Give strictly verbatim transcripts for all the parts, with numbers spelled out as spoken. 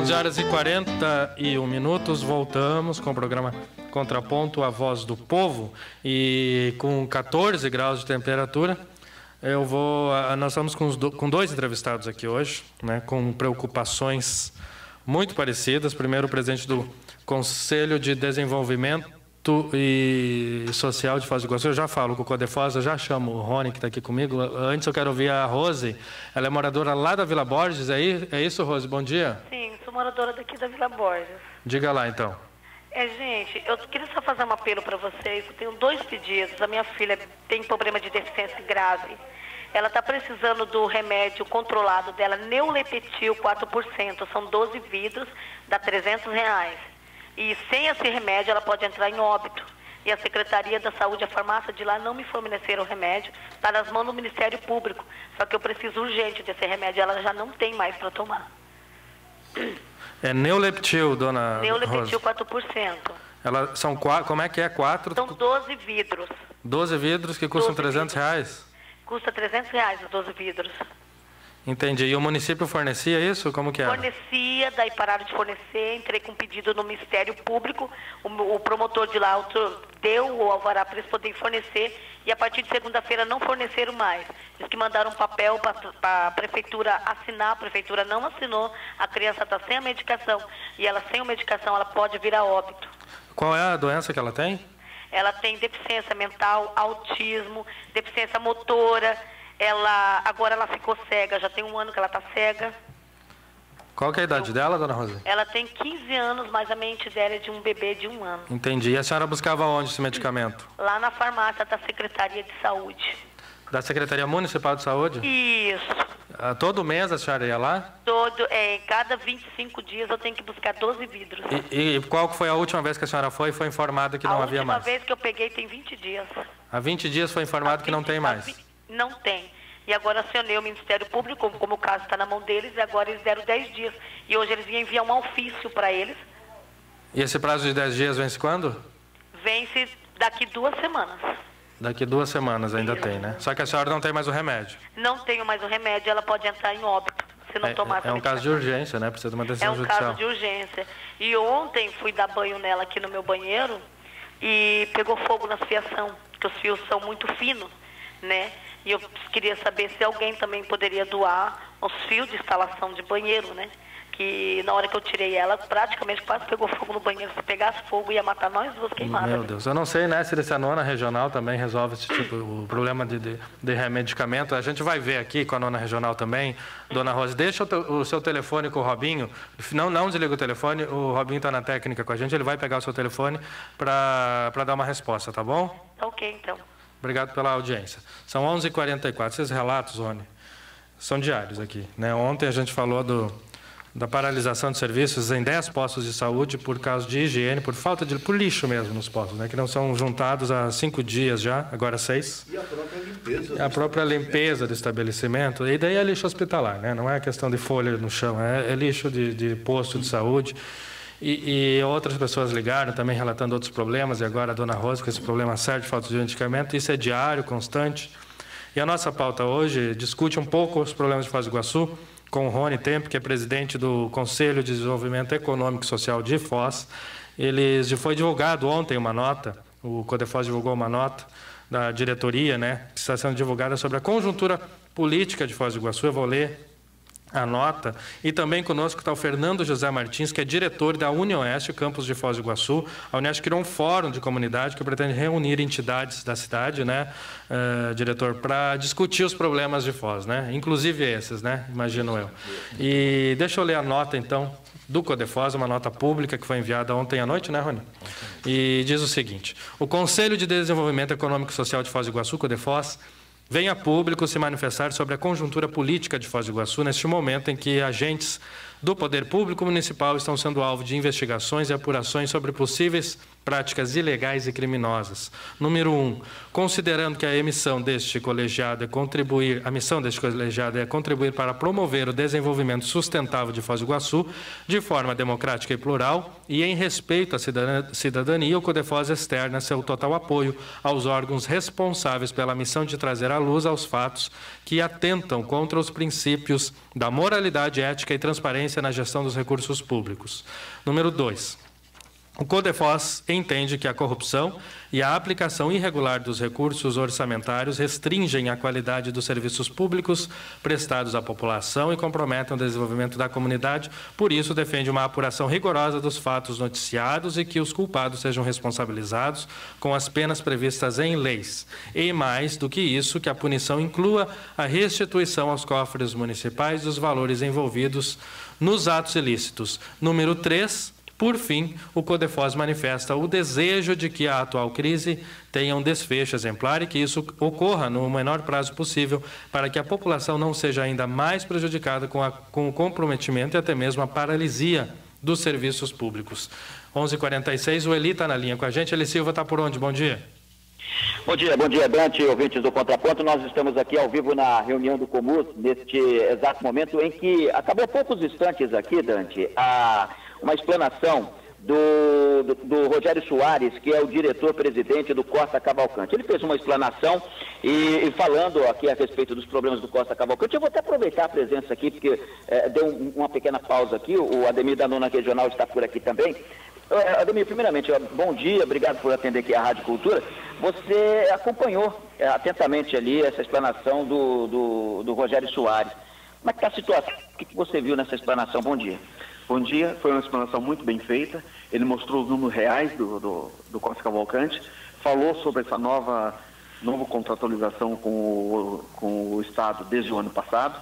onze horas e quarenta e um minutos, voltamos com o programa Contraponto, a Voz do Povo, e com quatorze graus de temperatura. Eu vou, nós estamos com, os do, com dois entrevistados aqui hoje, né, com preocupações muito parecidas. Primeiro, o presidente do Conselho de Desenvolvimento e Social de Foz do Iguaçu. Eu já falo com o Codefós, eu já chamo o Rony, que está aqui comigo. Antes eu quero ouvir a Rose, ela é moradora lá da Vila Borges, é isso, Rose? Bom dia. Sim, sou moradora daqui da Vila Borges. Diga lá, então. É, gente, eu queria só fazer um apelo para vocês. Eu tenho dois pedidos. A minha filha tem problema de deficiência grave. Ela está precisando do remédio controlado dela, Neulepetil quatro por cento. São doze vidros, dá trezentos reais. E sem esse remédio ela pode entrar em óbito. E a Secretaria da Saúde, a farmácia de lá não me forneceram o remédio. Está nas mãos do Ministério Público. Só que eu preciso urgente desse remédio. Ela já não tem mais para tomar. É Neulepetil, dona Neulepetil quatro por cento. Ela, são quatro, como é que é? Quatro? São doze vidros. doze vidros que custam trezentos reais? Custa trezentos reais os doze vidros. Entendi. E o município fornecia isso? Como que era? Fornecia, daí pararam de fornecer, entrei com um pedido no Ministério Público, o, o promotor de lá deu o alvará para eles poderem fornecer, e a partir de segunda-feira não forneceram mais. Diz que mandaram um papel para a prefeitura assinar, a prefeitura não assinou, a criança está sem a medicação, e ela sem a medicação ela pode vir a óbito. Qual é a doença que ela tem? Ela tem deficiência mental, autismo, deficiência motora. Ela, agora ela ficou cega, já tem um ano que ela está cega. Qual que é a idade Eu, dela, dona Rosa? Ela tem quinze anos, mas a mente dela é de um bebê de um ano. Entendi. E a senhora buscava onde esse medicamento? Lá na farmácia da Secretaria de Saúde. Da Secretaria Municipal de Saúde? Isso. Ah, todo mês a senhora ia lá? Todo, é, cada vinte e cinco dias eu tenho que buscar doze vidros. E, e qual foi a última vez que a senhora foi e foi informada que não a havia mais? A última vez que eu peguei tem vinte dias. Há vinte dias foi informado que não tem mais? Não tem. E agora acionei o Ministério Público, como, como o caso está na mão deles, e agora eles deram dez dias. E hoje eles iam enviar um ofício para eles. E esse prazo de dez dias vence quando? Vence daqui duas semanas. Daqui duas semanas ainda Isso. tem, né? Só que a senhora não tem mais o remédio. Não tenho mais o remédio, ela pode entrar em óbito, se não é, tomar essa É um caso de urgência, né? Precisa de uma decisão judicial. É um caso de urgência. E ontem fui dar banho nela aqui no meu banheiro e pegou fogo na fiação, porque os fios são muito finos, né? E eu queria saber se alguém também poderia doar os fios de instalação de banheiro, né? Que na hora que eu tirei ela, praticamente quase pegou fogo no banheiro. Se pegasse fogo, ia matar nós duas queimadas. Meu Deus, eu não sei, né, se a nona regional também resolve esse tipo, o problema de, de, de remedicamento. A gente vai ver aqui com a nona regional também. Dona Rosa, deixa o, te, o seu telefone com o Robinho. Não, não desliga o telefone, o Robinho está na técnica com a gente, ele vai pegar o seu telefone para dar uma resposta, tá bom? Ok, então. Obrigado pela audiência. São onze e quarenta e quatro. Esses relatos, Rony, são diários aqui, né? Ontem a gente falou do, da paralisação de serviços em dez postos de saúde por causa de higiene, por falta de... por lixo mesmo nos postos, né? Que não são juntados há cinco dias já, agora seis. E a própria limpeza. A própria limpeza do estabelecimento. E daí é lixo hospitalar, né? Não é questão de folha no chão, é, é lixo de, de posto de saúde. E, e outras pessoas ligaram também relatando outros problemas, e agora a dona Rosa com esse problema sério de falta de medicamento. Isso é diário, constante. E a nossa pauta hoje discute um pouco os problemas de Foz do Iguaçu com o Rony Tempo, que é presidente do Conselho de Desenvolvimento Econômico e Social de Foz. Eles, foi divulgado ontem uma nota, o Codefós divulgou uma nota da diretoria, né, que está sendo divulgada sobre a conjuntura política de Foz do Iguaçu. Eu vou ler a nota. E também conosco está o Fernando José Martins, que é diretor da UniOeste, campus de Foz do Iguaçu. A UniOeste criou um fórum de comunidade que pretende reunir entidades da cidade, né, uh, diretor, para discutir os problemas de Foz, né, inclusive esses, né, imagino eu. E deixa eu ler a nota, então, do Codefós, uma nota pública que foi enviada ontem à noite, né, Rony? E diz o seguinte: o Conselho de Desenvolvimento Econômico e Social de Foz do Iguaçu, Codefós, vem a público se manifestar sobre a conjuntura política de Foz do Iguaçu neste momento em que agentes do Poder Público Municipal estão sendo alvo de investigações e apurações sobre possíveis práticas ilegais e criminosas. Número um, considerando que a emissão deste colegiado é contribuir, a missão deste colegiado é contribuir para promover o desenvolvimento sustentável de Foz do Iguaçu de forma democrática e plural e em respeito à cidadania, o Codefós externa seu total apoio aos órgãos responsáveis pela missão de trazer à luz aos fatos que atentam contra os princípios da moralidade, ética e transparência transparência na gestão dos recursos públicos. Número dois. O CODEFOS entende que a corrupção e a aplicação irregular dos recursos orçamentários restringem a qualidade dos serviços públicos prestados à população e comprometem o desenvolvimento da comunidade. Por isso, defende uma apuração rigorosa dos fatos noticiados e que os culpados sejam responsabilizados com as penas previstas em leis. E, mais do que isso, que a punição inclua a restituição aos cofres municipais dos valores envolvidos nos atos ilícitos. Número três. Por fim, o CODEFOS manifesta o desejo de que a atual crise tenha um desfecho exemplar e que isso ocorra no menor prazo possível para que a população não seja ainda mais prejudicada com, a, com o comprometimento e até mesmo a paralisia dos serviços públicos. onze e quarenta e seis, o Eli está na linha com a gente. Eli Silva está por onde? Bom dia. Bom dia, bom dia, Dante, ouvintes do Contraponto. Nós estamos aqui ao vivo na reunião do Comus, neste exato momento em que acabou há poucos instantes aqui, Dante, a... uma explanação do, do, do Rogério Soares, que é o diretor-presidente do Costa Cavalcante. Ele fez uma explanação e, e falando aqui a respeito dos problemas do Costa Cavalcante. Eu vou até aproveitar a presença aqui, porque é, deu um, uma pequena pausa aqui, o Ademir da Nona Regional está por aqui também. Uh, Ademir, primeiramente, bom dia, obrigado por atender aqui a Rádio Cultura. Você acompanhou uh, atentamente ali essa explanação do, do, do Rogério Soares. Como é que está a situação? O que, que você viu nessa explanação? Bom dia. Bom dia, foi uma explanação muito bem feita. Ele mostrou os números reais do, do, do Costa Cavalcante, falou sobre essa nova, nova contratualização com o, com o Estado desde o ano passado,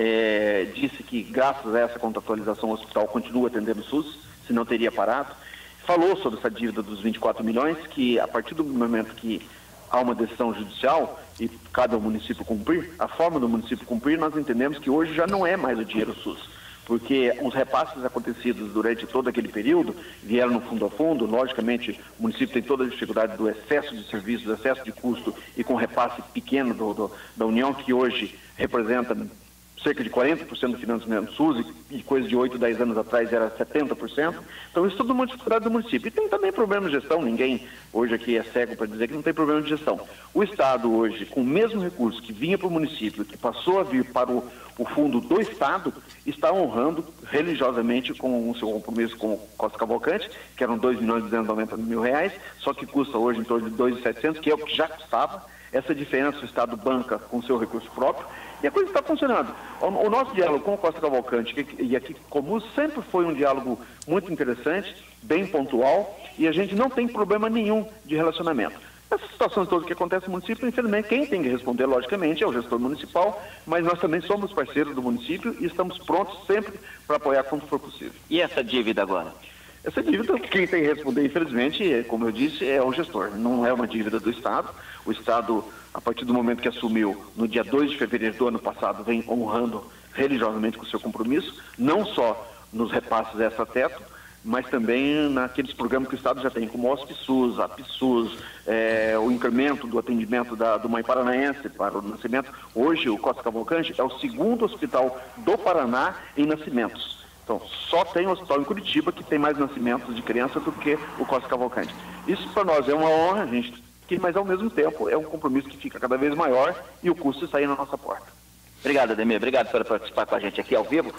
é, disse que graças a essa contratualização o hospital continua atendendo o SUS, senão teria parado. Falou sobre essa dívida dos vinte e quatro milhões, que a partir do momento que há uma decisão judicial e cabe ao município cumprir, a forma do município cumprir, nós entendemos que hoje já não é mais o dinheiro SUS. Porque os repasses acontecidos durante todo aquele período vieram no fundo a fundo. Logicamente, o município tem toda a dificuldade do excesso de serviços, do excesso de custo e com repasse pequeno do, do, da União, que hoje representa cerca de quarenta por cento do financiamento SUS e, e coisa de oito, dez anos atrás era setenta por cento. Então isso tudo é uma dificuldade do município. E tem também problema de gestão, ninguém hoje aqui é cego para dizer que não tem problema de gestão. O Estado hoje, com o mesmo recurso que vinha para o município, que passou a vir para o, o fundo do Estado, está honrando religiosamente com o seu compromisso com o Costa Cavalcante, que eram dois milhões e duzentos e noventa mil reais, só que custa hoje em torno de dois milhões e setecentos, que é o que já custava. Essa diferença o Estado banca com o seu recurso próprio. E a coisa está funcionando. O, o nosso diálogo com o Costa Cavalcante e aqui com o Comus sempre foi um diálogo muito interessante, bem pontual, e a gente não tem problema nenhum de relacionamento. Essa situação toda que acontece no município, infelizmente, quem tem que responder, logicamente, é o gestor municipal, mas nós também somos parceiros do município e estamos prontos sempre para apoiar quando for possível. E essa dívida agora? Essa dívida, quem tem que responder, infelizmente, como eu disse, é o gestor. Não é uma dívida do Estado. O Estado, a partir do momento que assumiu, no dia dois de fevereiro do ano passado, vem honrando religiosamente com o seu compromisso, não só nos repasses extra-teto, mas também naqueles programas que o Estado já tem, como o HospiSUS, a PSUS, é, o incremento do atendimento da, do Mãe Paranaense para o nascimento. Hoje, o Costa Cavalcante é o segundo hospital do Paraná em nascimentos. Então, só tem um hospital em Curitiba que tem mais nascimentos de criança do que o Costa Cavalcante. Isso para nós é uma honra, gente, mas ao mesmo tempo é um compromisso que fica cada vez maior e o custo está aí na nossa porta. Obrigado, Ademir. Obrigado por participar com a gente aqui ao vivo.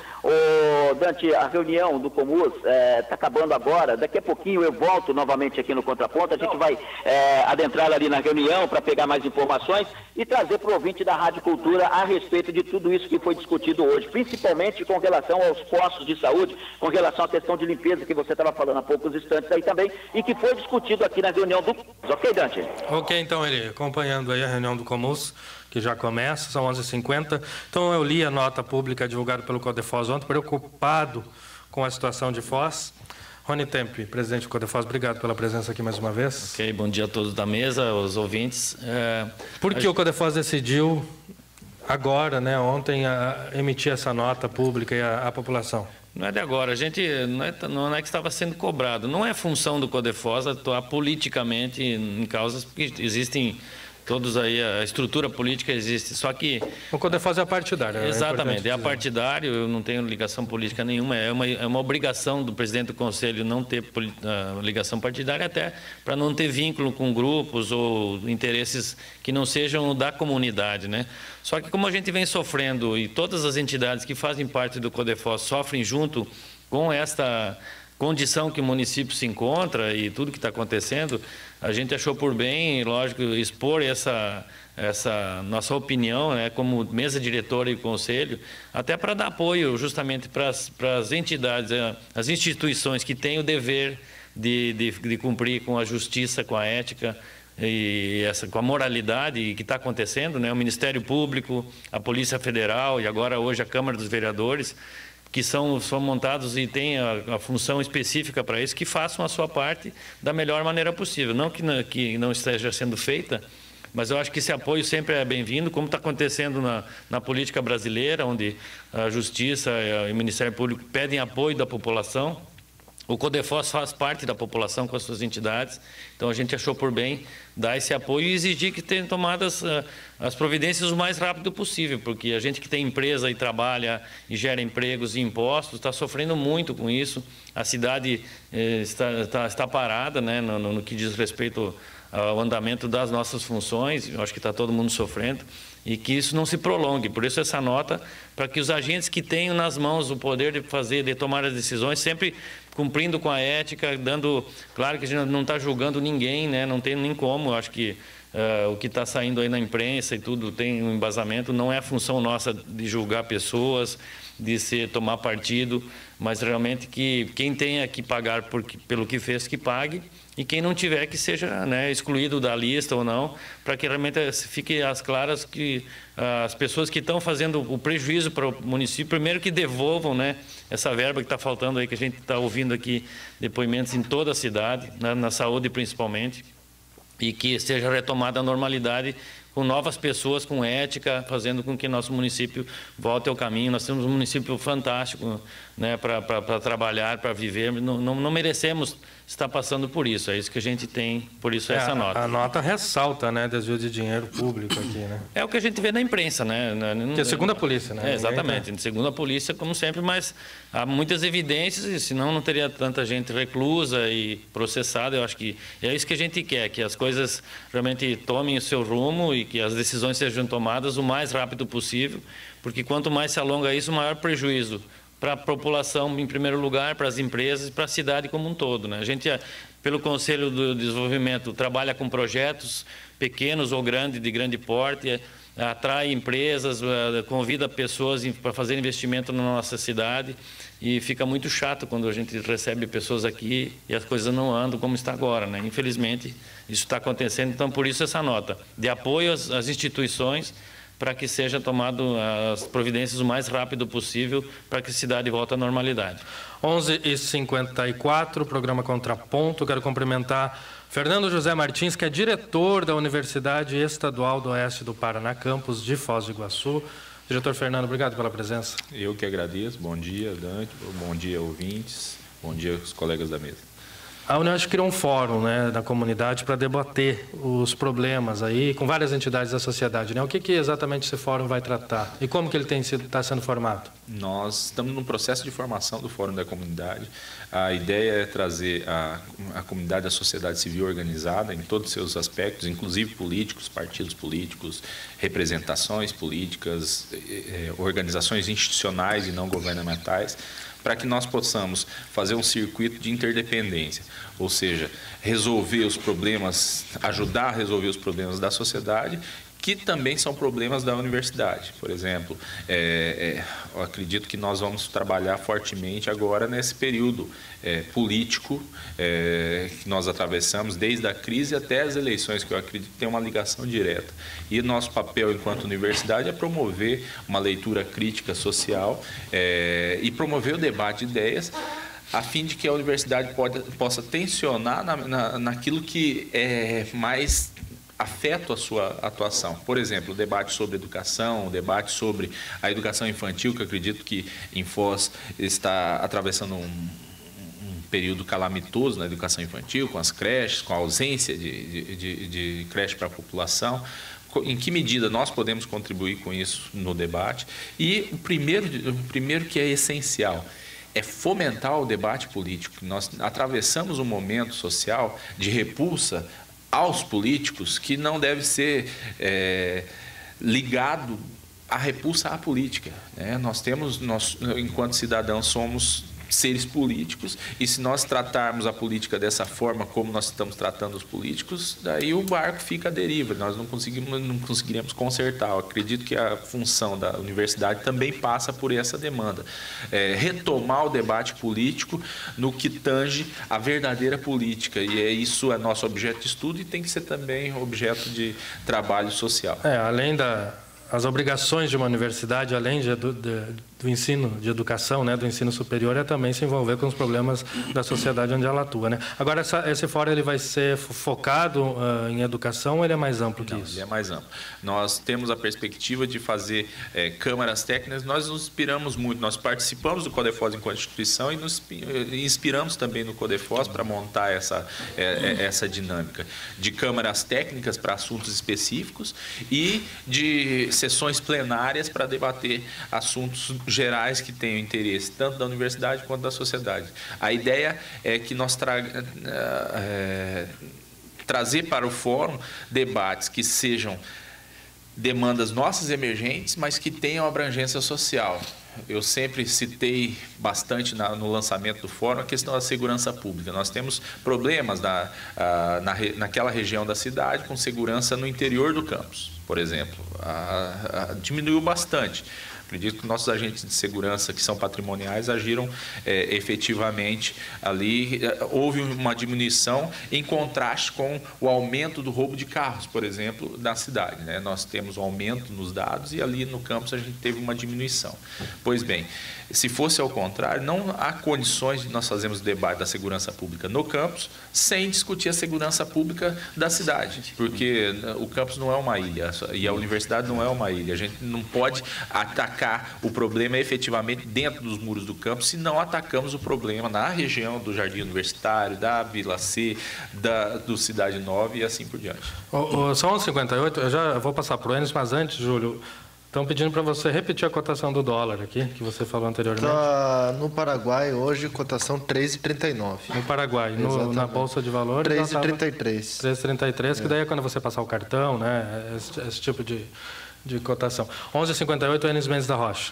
Ô, Dante, a reunião do Comus está é, acabando agora. Daqui a pouquinho eu volto novamente aqui no Contraponto. A gente vai é, adentrar ali na reunião para pegar mais informações e trazer para o ouvinte da Rádio Cultura a respeito de tudo isso que foi discutido hoje, principalmente com relação aos postos de saúde, com relação à questão de limpeza que você estava falando há poucos instantes aí também e que foi discutido aqui na reunião do Comus. Ok, Dante? Ok, então, ele acompanhando aí a reunião do Comus, que já começa, são onze e cinquenta. Então, eu li a nota pública divulgada pelo CODEFOS ontem, preocupado com a situação de Foz. Rony Tempe, presidente do CODEFOS, obrigado pela presença aqui mais uma vez. Ok, bom dia a todos da mesa, aos ouvintes. É, Por que gente... o CODEFOS decidiu agora, né, ontem, a, emitir essa nota pública e a, a população? Não é de agora, a gente não é, não é que estava sendo cobrado. Não é função do CODEFOS atuar politicamente em causas, porque existem todos aí, a estrutura política existe, só que... O CODEFOS é partidário. É exatamente, é partidário, eu não tenho ligação política nenhuma, é uma, é uma obrigação do presidente do Conselho não ter uh, ligação partidária, até para não ter vínculo com grupos ou interesses que não sejam da comunidade, né? Só que como a gente vem sofrendo, e todas as entidades que fazem parte do CODEFOS sofrem junto com esta condição que o município se encontra e tudo que está acontecendo, a gente achou por bem, lógico, expor essa, essa nossa opinião, né, como mesa diretora e conselho, até para dar apoio justamente para as, para as entidades, as instituições que têm o dever de, de, de cumprir com a justiça, com a ética e essa, com a moralidade que está acontecendo, né, o Ministério Público, a Polícia Federal e agora hoje a Câmara dos Vereadores, que são, são montados e têm a, a função específica para isso, que façam a sua parte da melhor maneira possível. Não que não, que não esteja sendo feita, mas eu acho que esse apoio sempre é bem-vindo, como está acontecendo na, na política brasileira, onde a Justiça e o Ministério Público pedem apoio da população. O CODEFOS faz parte da população com as suas entidades, então a gente achou por bem dar esse apoio e exigir que tenham tomadas uh, as providências o mais rápido possível, porque a gente que tem empresa e trabalha e gera empregos e impostos está sofrendo muito com isso. A cidade eh, está, está, está parada, né, no, no que diz respeito ao andamento das nossas funções, eu acho que está todo mundo sofrendo, e que isso não se prolongue. Por isso essa nota, para que os agentes que tenham nas mãos o poder de fazer, de tomar as decisões, sempre cumprindo com a ética, dando... Claro que a gente não está julgando ninguém, né? Não tem nem como, eu acho que uh, o que está saindo aí na imprensa e tudo tem um embasamento, não é a função nossa de julgar pessoas, de se tomar partido, mas realmente que quem tenha que pagar por, pelo que fez, que pague, e quem não tiver que seja, né, excluído da lista ou não, para que realmente fique às claras que uh, as pessoas que estão fazendo o prejuízo para o município, primeiro que devolvam, né, essa verba que está faltando aí, que a gente está ouvindo aqui depoimentos em toda a cidade, né, na saúde principalmente, e que seja retomada a normalidade com novas pessoas, com ética, fazendo com que nosso município volte ao caminho. Nós temos um município fantástico, né, para trabalhar, para viver. Não, não, não merecemos estar passando por isso. É isso que a gente tem, por isso é, essa nota. A nota ressalta, né, desvio de dinheiro público aqui, né? É o que a gente vê na imprensa, né? Que é segundo a polícia, né? É, exatamente, segundo a polícia, como sempre, mas há muitas evidências, e senão não teria tanta gente reclusa e processada. Eu acho que é isso que a gente quer, que as coisas realmente tomem o seu rumo e que as decisões sejam tomadas o mais rápido possível, porque quanto mais se alonga isso, maior prejuízo para a população, em primeiro lugar, para as empresas e para a cidade como um todo, né? A gente, pelo Conselho do Desenvolvimento, trabalha com projetos pequenos ou grandes, de grande porte, atrai empresas, convida pessoas para fazer investimento na nossa cidade, e fica muito chato quando a gente recebe pessoas aqui e as coisas não andam como está agora, né? Infelizmente, isso está acontecendo, então por isso essa nota de apoio às, às instituições, para que seja tomado as providências o mais rápido possível para que a cidade volte à normalidade. onze e cinquenta e quatro, programa Contraponto. Quero cumprimentar Fernando José Martins, que é diretor da Universidade Estadual do Oeste do Paraná, campus de Foz do Iguaçu. Diretor Fernando, obrigado pela presença. Eu que agradeço. Bom dia, Dante. Bom dia, ouvintes. Bom dia, os colegas da mesa. A Unesp criou um fórum, né, da comunidade para debater os problemas aí com várias entidades da sociedade, né? O que, que exatamente esse fórum vai tratar e como que ele está sendo formado? Nós estamos num processo de formação do Fórum da Comunidade. A ideia é trazer a, a comunidade, a sociedade civil organizada em todos os seus aspectos, inclusive políticos, partidos políticos, representações políticas, eh, organizações institucionais e não governamentais, para que nós possamos fazer um circuito de interdependência, ou seja, resolver os problemas, ajudar a resolver os problemas da sociedade, que também são problemas da universidade. Por exemplo, é, é, eu acredito que nós vamos trabalhar fortemente agora nesse período é, político é, que nós atravessamos, desde a crise até as eleições, que eu acredito que tem uma ligação direta. E nosso papel enquanto universidade é promover uma leitura crítica social é, e promover o debate de ideias, a fim de que a universidade pode, possa tensionar na, na, naquilo que é mais afeta a sua atuação. Por exemplo, o debate sobre educação, o debate sobre a educação infantil, que eu acredito que em Foz está atravessando um, um período calamitoso na educação infantil, com as creches, com a ausência de, de, de, de creche para a população. Em que medida nós podemos contribuir com isso no debate? E o primeiro, o primeiro que é essencial é fomentar o debate político. Nós atravessamos um momento social de repulsa aos políticos que não deve ser é, ligado à repulsa à política, né? Nós temos, nós, enquanto cidadãos, somos seres políticos, e se nós tratarmos a política dessa forma como nós estamos tratando os políticos, daí o barco fica à deriva, nós não conseguimos, não conseguiremos consertar. Eu acredito que a função da universidade também passa por essa demanda, é, retomar o debate político no que tange a verdadeira política, e é isso é nosso objeto de estudo e tem que ser também objeto de trabalho social. É, além da as obrigações de uma universidade, além de, de, do ensino de educação, né, do ensino superior, é também se envolver com os problemas da sociedade onde ela atua, né? Agora, essa, esse fórum ele vai ser focado uh, em educação ou ele é mais amplo que Não, isso? Ele é mais amplo. Nós temos a perspectiva de fazer é, câmaras técnicas, nós nos inspiramos muito, nós participamos do CODEFOS enquanto instituição e nos inspiramos também no CODEFOS para montar essa, é, essa dinâmica de câmaras técnicas para assuntos específicos e de sessões plenárias para debater assuntos gerais que tenham interesse tanto da universidade quanto da sociedade. A ideia é que nós traga, é, trazer para o fórum debates que sejam demandas nossas emergentes, mas que tenham abrangência social. Eu sempre citei bastante na, no lançamento do fórum a questão da segurança pública. Nós temos problemas na, na, naquela região da cidade com segurança no interior do campus, por exemplo. A, a, diminuiu bastante. Acredito que nossos agentes de segurança, que são patrimoniais, agiram é, efetivamente ali. Houve uma diminuição em contraste com o aumento do roubo de carros, por exemplo, na cidade, né? Nós temos um aumento nos dados e ali no campus a gente teve uma diminuição. Pois bem, se fosse ao contrário, não há condições de nós fazermos o debate da segurança pública no campus sem discutir a segurança pública da cidade, porque o campus não é uma ilha e a universidade não é uma ilha. A gente não pode atacar o problema efetivamente dentro dos muros do campus se não atacamos o problema na região do Jardim Universitário, da Vila C, da, do Cidade Nova e assim por diante. O, o, são onze e cinquenta e oito, eu já vou passar para o Enes, mas antes, Júlio, estão pedindo para você repetir a cotação do dólar aqui, que você falou anteriormente. Tá no Paraguai hoje, cotação três e trinta e nove. No Paraguai, no, na Bolsa de Valores... três e trinta e três. três e trinta e três, que daí é quando você passar o cartão, né? Esse, esse tipo de, de cotação. onze e cinquenta e oito, Enes Mendes da Rocha.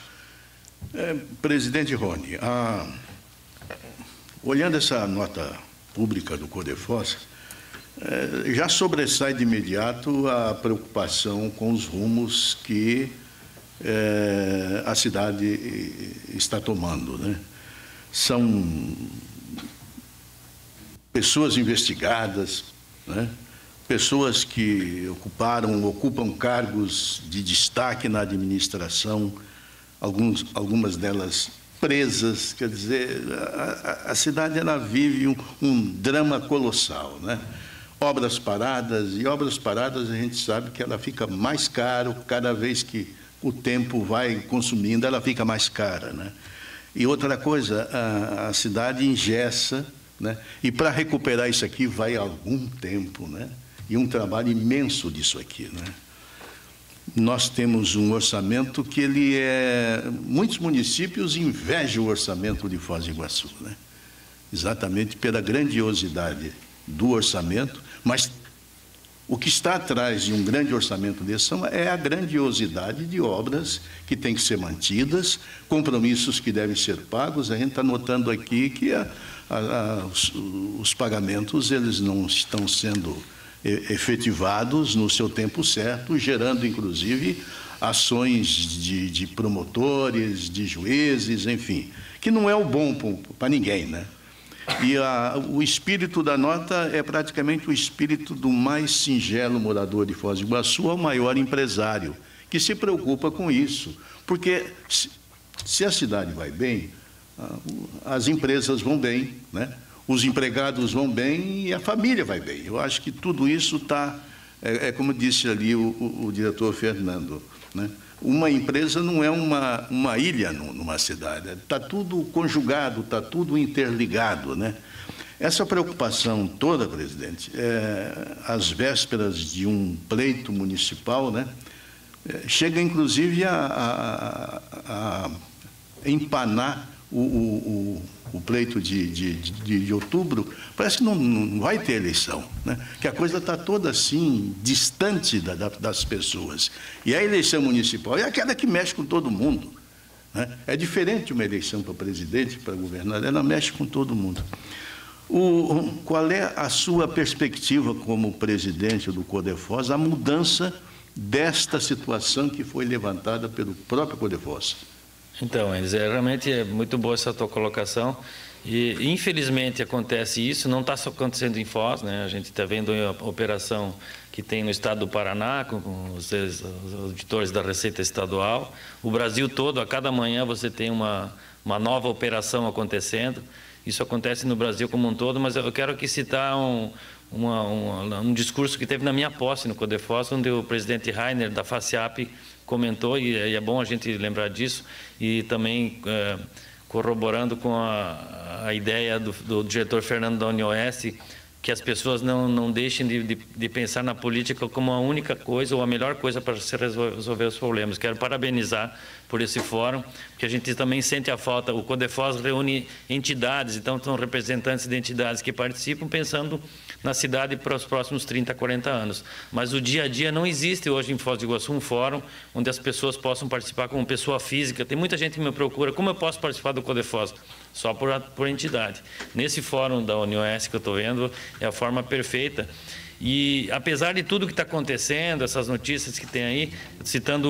É, presidente Rony, a, olhando essa nota pública do CODEFOS, é, já sobressai de imediato a preocupação com os rumos que é, a cidade está tomando, né? São pessoas investigadas, né? Pessoas que ocuparam, ocupam cargos de destaque na administração, alguns, algumas delas presas. Quer dizer, a, a cidade ela vive um, um drama colossal, né? Obras paradas, e obras paradas a gente sabe que ela fica mais caro, cada vez que o tempo vai consumindo, ela fica mais cara, né? E outra coisa, a, a cidade engessa, né? E para recuperar isso aqui vai algum tempo, né? E um trabalho imenso disso aqui, né? Nós temos um orçamento que ele é... Muitos municípios invejam o orçamento de Foz do Iguaçu, né? Exatamente pela grandiosidade do orçamento, mas o que está atrás de um grande orçamento desse é a grandiosidade de obras que têm que ser mantidas, compromissos que devem ser pagos. A gente está notando aqui que a, a, a, os, os pagamentos eles não estão sendo efetivados no seu tempo certo, gerando, inclusive, ações de, de promotores, de juízes, enfim, que não é o bom para ninguém, né? E a, o espírito da nota é praticamente o espírito do mais singelo morador de Foz do Iguaçu ao maior empresário, que se preocupa com isso. Porque se, se a cidade vai bem, as empresas vão bem, né? Os empregados vão bem e a família vai bem. Eu acho que tudo isso está, é, é como disse ali o, o, o diretor Fernando, né? uma empresa não é uma, uma ilha numa cidade, está tudo conjugado, está tudo interligado, né? Essa preocupação toda, presidente, é, às vésperas de um pleito municipal, né, é, chega inclusive a, a, a empanar o, o, o pleito de, de, de, de outubro. Parece que não, não vai ter eleição, né? Que a coisa está toda assim, distante da, da, das pessoas. E a eleição municipal é aquela que mexe com todo mundo, né? É diferente uma eleição para presidente, para governador, ela mexe com todo mundo. O, qual é a sua perspectiva como presidente do Codefos, a mudança desta situação que foi levantada pelo próprio Codefos? Então, Enes, é, realmente é muito boa essa tua colocação. E, infelizmente, acontece isso, não está só acontecendo em Foz, né? A gente está vendo a operação que tem no estado do Paraná, com, com os, os auditores da Receita Estadual. O Brasil todo, a cada manhã, você tem uma, uma nova operação acontecendo. Isso acontece no Brasil como um todo, mas eu quero aqui citar um, uma, um, um discurso que teve na minha posse no Codefos, onde o presidente Rainer, da FACIAP, comentou, e, e é bom a gente lembrar disso, e também é, corroborando com a, a ideia do, do diretor Fernando da UniOeste, que as pessoas não, não deixem de, de, de pensar na política como a única coisa ou a melhor coisa para se resolver os problemas. Quero parabenizar por esse fórum, porque a gente também sente a falta. O Codefos reúne entidades, então são representantes de entidades que participam pensando na cidade para os próximos trinta, quarenta anos. Mas o dia a dia não existe hoje em Foz do Iguaçu um fórum onde as pessoas possam participar como pessoa física. Tem muita gente que me procura, como eu posso participar do Codefos? Só por, por entidade. Nesse fórum da UniOeste que eu estou vendo, é a forma perfeita. E, apesar de tudo que está acontecendo, essas notícias que tem aí, citando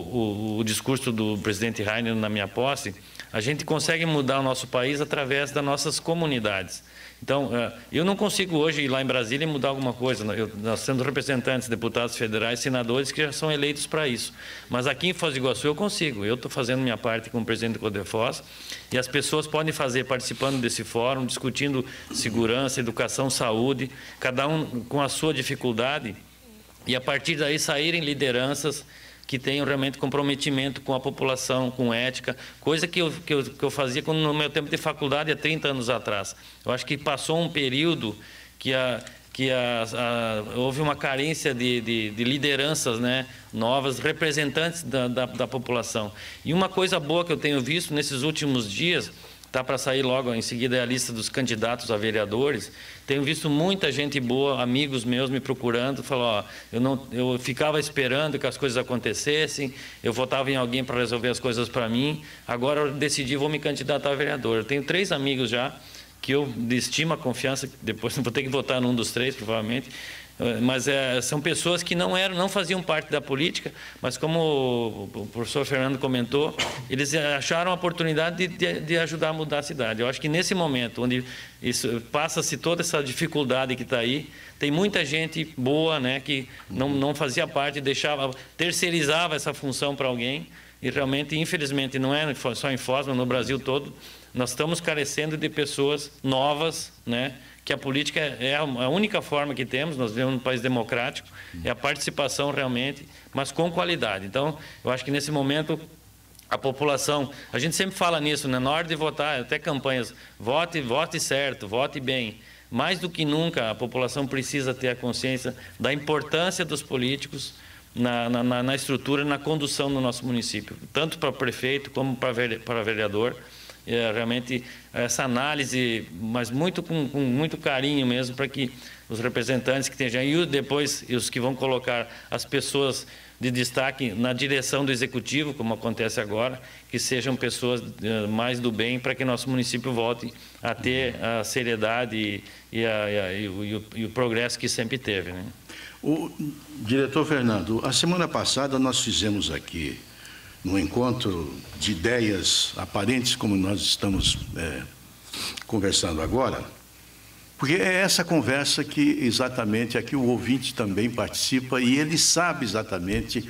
o, o, o discurso do presidente Rainer na minha posse, a gente consegue mudar o nosso país através das nossas comunidades. Então, eu não consigo hoje ir lá em Brasília e mudar alguma coisa. Eu, nós temos representantes, deputados federais, senadores que já são eleitos para isso. Mas aqui em Foz do Iguaçu eu consigo. Eu estou fazendo minha parte como presidente do Codefos e as pessoas podem fazer participando desse fórum, discutindo segurança, educação, saúde, cada um com a sua dificuldade e a partir daí saírem lideranças que tenham realmente comprometimento com a população, com ética, coisa que eu, que eu, que eu fazia quando, no meu tempo de faculdade, há trinta anos atrás. Eu acho que passou um período que, a, que a, a, houve uma carência de, de, de lideranças, né, novas, representantes da, da, da população. E uma coisa boa que eu tenho visto nesses últimos dias, está para sair logo em seguida é a lista dos candidatos a vereadores. Tenho visto muita gente boa, amigos meus me procurando, falou, ó, eu não, eu ficava esperando que as coisas acontecessem, eu votava em alguém para resolver as coisas para mim, agora eu decidi, vou me candidatar a vereador. Eu tenho três amigos já que eu de estima, confiança, depois vou ter que votar num dos três provavelmente. Mas é, são pessoas que não eram, não faziam parte da política, mas como o, o professor Fernando comentou, eles acharam a oportunidade de, de, de ajudar a mudar a cidade. Eu acho que nesse momento, onde passa-se toda essa dificuldade que está aí, tem muita gente boa, né, que não, não fazia parte, deixava, terceirizava essa função para alguém, e realmente, infelizmente, não é só em Foz, mas no Brasil todo, nós estamos carecendo de pessoas novas, né, que a política é a única forma que temos, nós vivemos num país democrático, é a participação realmente, mas com qualidade. Então, eu acho que nesse momento, a população, a gente sempre fala nisso, né? Na hora de votar, até campanhas, vote, vote certo, vote bem. Mais do que nunca, a população precisa ter a consciência da importância dos políticos na, na, na estrutura, na condução do nosso município, tanto para prefeito como para vereador. É, realmente essa análise, mas muito com, com muito carinho mesmo, para que os representantes que estejam aí, e depois os que vão colocar as pessoas de destaque na direção do executivo, como acontece agora, que sejam pessoas uh, mais do bem, para que nosso município volte a ter a seriedade e, a, e, a, e, o, e, o, e o progresso que sempre teve, né? O diretor Fernando, a semana passada nós fizemos aqui no encontro de ideias aparentes, como nós estamos é, conversando agora, porque é essa conversa que exatamente aqui o ouvinte também participa e ele sabe exatamente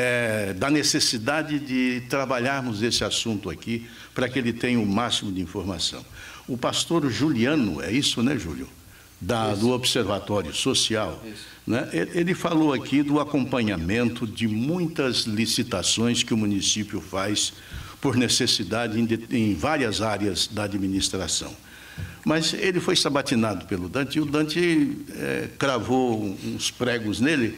é, da necessidade de trabalharmos esse assunto aqui para que ele tenha o máximo de informação. O pastor Juliano, é isso, né, Júlio? da, do Observatório Social, né? Ele, ele falou aqui do acompanhamento de muitas licitações que o município faz por necessidade em, de, em várias áreas da administração. Mas ele foi sabatinado pelo Dante e o Dante é, cravou uns pregos nele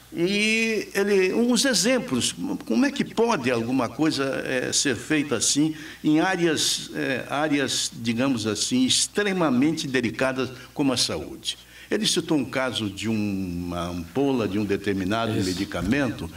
e ele, uns exemplos, como é que pode alguma coisa é, ser feita assim em áreas, é, áreas, digamos assim, extremamente delicadas como a saúde. Ele citou um caso de uma ampola de um determinado Isso. medicamento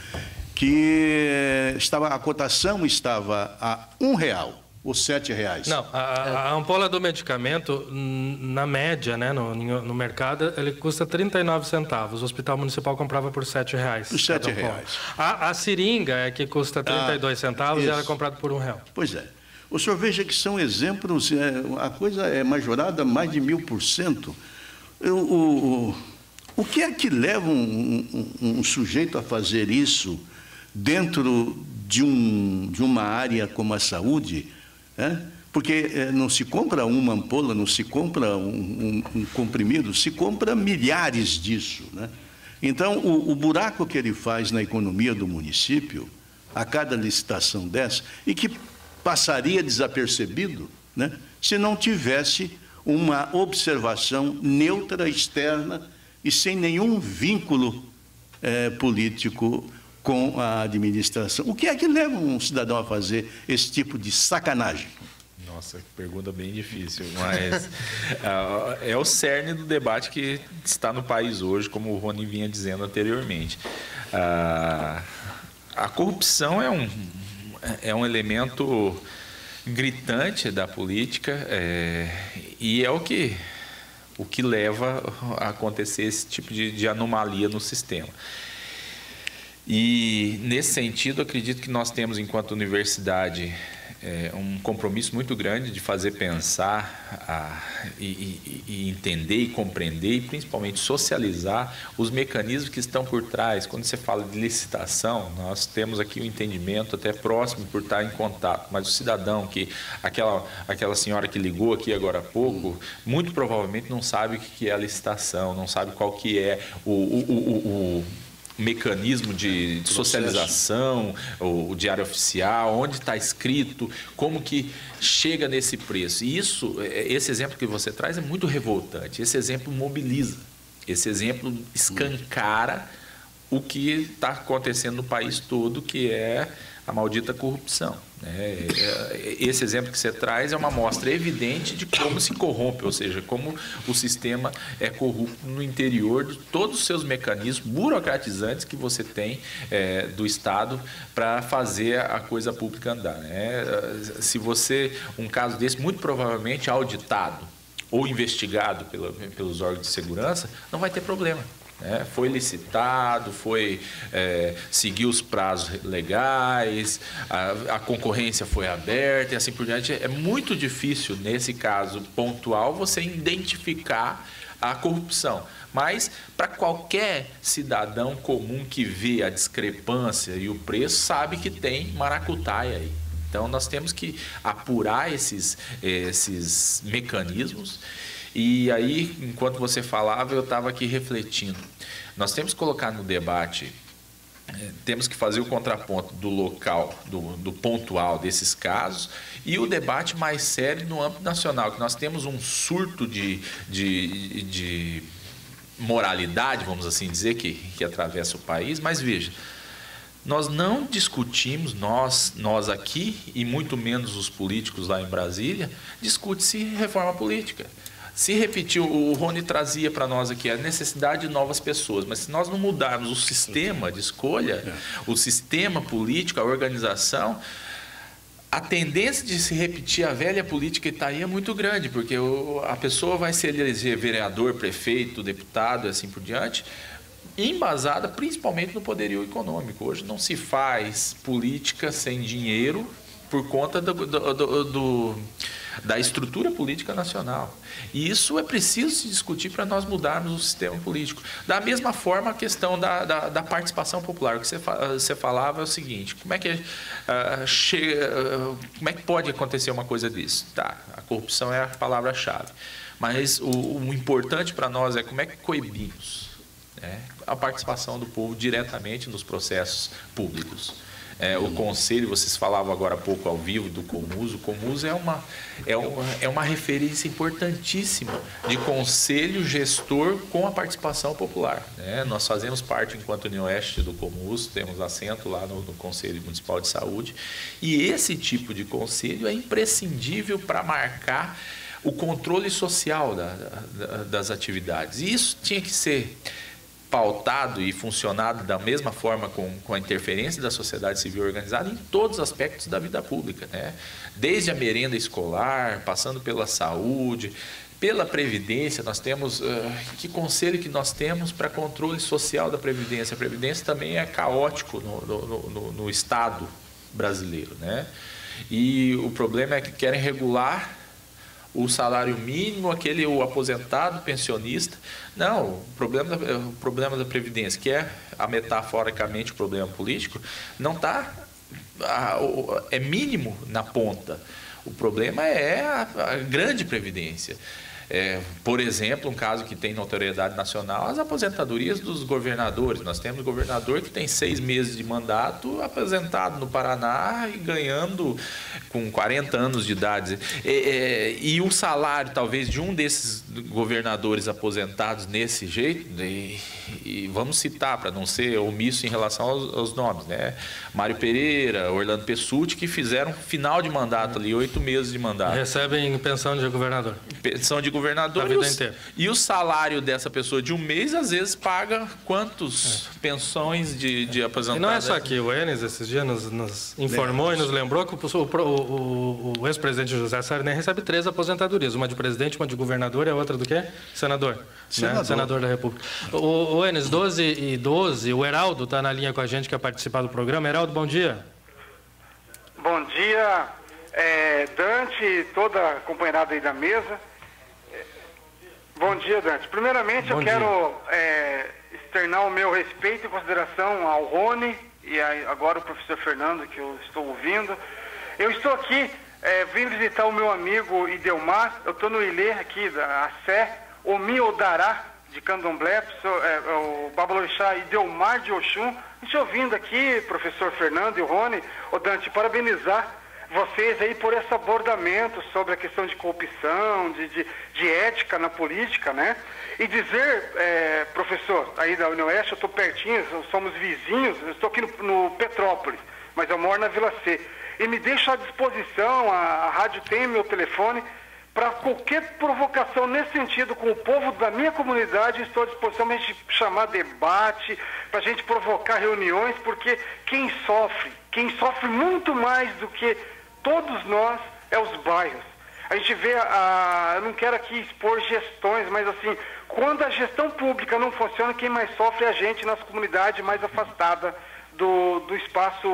que estava, a cotação estava a um real. Ou sete reais. Não, a, a ampola do medicamento, na média, né, no, no mercado, ele custa trinta e nove centavos. O Hospital Municipal comprava por sete reais. Por sete reais. A, a seringa é que custa trinta e dois ah, centavos isso. e ela é comprada por um real. Pois é. O senhor veja que são exemplos, é, a coisa é majorada mais de mil por cento. Eu, o, o, o que é que leva um, um, um sujeito a fazer isso dentro de, um, de uma área como a saúde? É? Porque é, não se compra uma ampola, não se compra um, um, um comprimido, se compra milhares disso, né? Então, o, o buraco que ele faz na economia do município, a cada licitação dessa, e que passaria desapercebido, né, se não tivesse uma observação neutra, externa e sem nenhum vínculo é, político com a administração. O que é que leva um cidadão a fazer esse tipo de sacanagem? Nossa, pergunta bem difícil, mas uh, é o cerne do debate que está no país hoje, como o Rony vinha dizendo anteriormente. Uh, a corrupção é um, é um elemento gritante da política é, e é o que, o que leva a acontecer esse tipo de, de anomalia no sistema. E, nesse sentido, acredito que nós temos, enquanto universidade, é, um compromisso muito grande de fazer pensar a, e, e, e entender e compreender e, principalmente, socializar os mecanismos que estão por trás. Quando você fala de licitação, nós temos aqui um entendimento até próximo por estar em contato, mas o cidadão, que aquela, aquela senhora que ligou aqui agora há pouco, muito provavelmente não sabe o que é a licitação, não sabe qual que é o... o, o, o mecanismo de socialização, o, o diário oficial, onde está escrito, como que chega nesse preço. E isso, esse exemplo que você traz é muito revoltante. Esse exemplo mobiliza, esse exemplo escancara o que está acontecendo no país todo, que é a maldita corrupção. Esse exemplo que você traz é uma amostra evidente de como se corrompe, ou seja, como o sistema é corrupto no interior de todos os seus mecanismos burocratizantes que você tem é, do Estado para fazer a coisa pública andar. Né? Se você, um caso desse, muito provavelmente auditado ou investigado pela, pelos órgãos de segurança, não vai ter problema. É, foi licitado, foi é, seguir os prazos legais, a, a concorrência foi aberta e assim por diante. É muito difícil, nesse caso pontual, você identificar a corrupção. Mas, para qualquer cidadão comum que vê a discrepância e o preço, sabe que tem maracutaia aí. Então, nós temos que apurar esses, esses mecanismos. E aí, enquanto você falava, eu estava aqui refletindo. Nós temos que colocar no debate, temos que fazer o contraponto do local, do, do pontual desses casos, e o debate mais sério no âmbito nacional, que nós temos um surto de, de, de moralidade, vamos assim dizer, que, que atravessa o país. Mas veja, nós não discutimos, nós, nós aqui, e muito menos os políticos lá em Brasília, discute-se reforma política. Se repetiu, o Rony trazia para nós aqui a necessidade de novas pessoas, mas se nós não mudarmos o sistema de escolha, o sistema político, a organização, a tendência de se repetir a velha política que está aí é muito grande, porque a pessoa vai se eleger vereador, prefeito, deputado e assim por diante, embasada principalmente no poderio econômico. Hoje não se faz política sem dinheiro, por conta do, do, do, do, da estrutura política nacional. E isso é preciso se discutir para nós mudarmos o sistema político. Da mesma forma, a questão da, da, da participação popular. O que você, você falava é o seguinte, como é, que, uh, chega, uh, como é que pode acontecer uma coisa disso? Tá, a corrupção é a palavra-chave. Mas o, o importante para nós é como é que coibimos, né, a participação do povo diretamente nos processos públicos. É, o Conselho, vocês falavam agora há pouco ao vivo do Comus, o Comus é uma, é uma, é uma referência importantíssima de conselho gestor com a participação popular, né? Nós fazemos parte, enquanto União Oeste do Comus, temos assento lá no, no Conselho Municipal de Saúde, e esse tipo de conselho é imprescindível para marcar o controle social da, da, das atividades. E isso tinha que ser pautado e funcionado da mesma forma com, com a interferência da sociedade civil organizada em todos os aspectos da vida pública, né? Desde a merenda escolar, passando pela saúde, pela Previdência. Nós temos, uh, que conselho que nós temos para controle social da Previdência? A Previdência também é caótico no, no, no, no Estado brasileiro, né? E o problema é que querem regular o salário mínimo, aquele o aposentado, pensionista. Não, o problema da, o problema da Previdência, que é a metaforicamente o problema político, não está, é mínimo na ponta. O problema é a, a grande Previdência. É, por exemplo, um caso que tem notoriedade nacional, as aposentadorias dos governadores. Nós temos um governador que tem seis meses de mandato, aposentado no Paraná e ganhando com quarenta anos de idade. É, é, e o salário, talvez, de um desses governadores aposentados nesse jeito, e, e vamos citar, para não ser omisso em relação aos, aos nomes, né? Mário Pereira, Orlando Pessutti, que fizeram final de mandato ali, oito meses de mandato. Recebem pensão de governador. Pensão de governador. Governador, e, os, e o salário dessa pessoa de um mês, às vezes, paga quantos é. pensões de, de aposentado? E não é só aqui. O Enes, esses dias, nos, nos informou Lembra. e nos lembrou que o, o, o, o ex-presidente José Sarney nem recebe três aposentadorias. Uma de presidente, uma de governador e a outra do quê? Senador. Senador, né? Senador da República. O, o Enes, doze e doze, o Heraldo está na linha com a gente, quer participar do programa. Heraldo, bom dia. Bom dia, é, Dante, toda a companheirada aí da mesa. Bom dia, Dante. Primeiramente, Bom eu quero é, externar o meu respeito e consideração ao Rony e a, agora o professor Fernando, que eu estou ouvindo. Eu estou aqui, é, vim visitar o meu amigo Idelmar. Eu estou no Ilê aqui, da Sé, o Miodará de Candomblé, professor, é, o Babalorixá Idelmar de Oxum. Estou ouvindo aqui, professor Fernando e o Rony. Ô, Dante, parabenizar vocês aí por esse abordamento sobre a questão de corrupção, de, de, de ética na política, né? E dizer, é, professor, aí da União Oeste, eu estou pertinho, somos vizinhos, eu estou aqui no, no Petrópolis, mas eu moro na Vila C. E me deixo à disposição, a, a rádio tem meu telefone, para qualquer provocação nesse sentido com o povo da minha comunidade, estou à disposição para a gente chamar debate, para a gente provocar reuniões, porque quem sofre, quem sofre muito mais do que todos nós é os bairros. A gente vê, a, eu não quero aqui expor gestões, mas assim, quando a gestão pública não funciona, quem mais sofre é a gente nas comunidades mais afastadas do, do espaço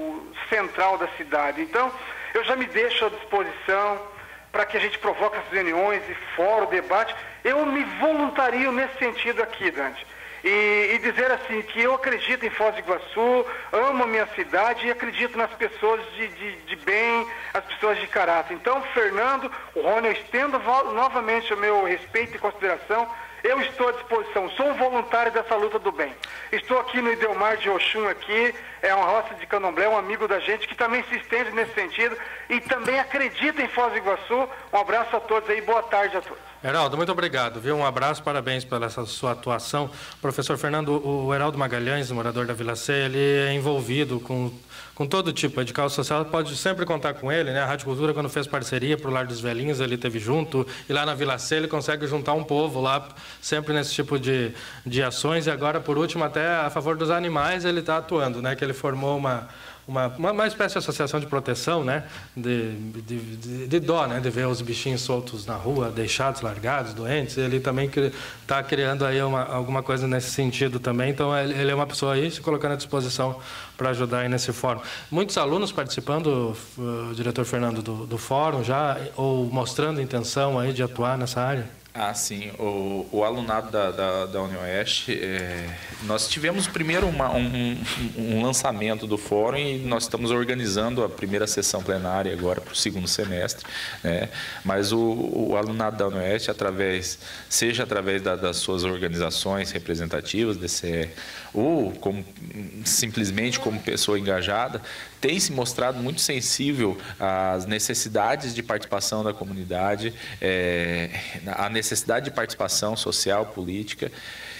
central da cidade. Então, eu já me deixo à disposição para que a gente provoque essas reuniões e fora o debate. Eu me voluntario nesse sentido aqui, Dante. E, e dizer assim, que eu acredito em Foz do Iguaçu, amo a minha cidade e acredito nas pessoas de, de, de bem, as pessoas de caráter. Então, Fernando, o Rony, eu estendo novamente o meu respeito e consideração. Eu estou à disposição, sou um voluntário dessa luta do bem. Estou aqui no Idelmar de Oxum, aqui, é uma roça de Candomblé, um amigo da gente que também se estende nesse sentido e também acredita em Foz do Iguaçu. Um abraço a todos aí, boa tarde a todos. Heraldo, muito obrigado, viu? Um abraço, parabéns pela essa sua atuação. Professor Fernando, o Heraldo Magalhães, morador da Vila C, ele é envolvido com, com todo tipo de causa social, pode sempre contar com ele, né? A Rádio Cultura, quando fez parceria para o Lar dos Velhinhos, ele esteve junto, e lá na Vila C ele consegue juntar um povo lá sempre nesse tipo de, de ações. E agora, por último, até a favor dos animais ele está atuando, né? Que ele formou uma, uma, uma espécie de associação de proteção, né? De, de, de, de dó, né? De ver os bichinhos soltos na rua, deixados, largados, doentes. Ele também está criando aí uma, alguma coisa nesse sentido também. Então, ele, ele é uma pessoa aí se colocando à disposição para ajudar aí nesse fórum. Muitos alunos participando, o diretor Fernando, do, do fórum já, ou mostrando intenção aí de atuar nessa área? Ah, sim. O, o alunado da, da, da UniOeste, é, nós tivemos primeiro uma, um, um lançamento do fórum e nós estamos organizando a primeira sessão plenária agora para o segundo semestre, né? Mas o, o alunado da UniOeste, através, seja através da, das suas organizações representativas, D C E, ou como, simplesmente como pessoa engajada, tem se mostrado muito sensível às necessidades de participação da comunidade, é, à necessidade de participação social, política,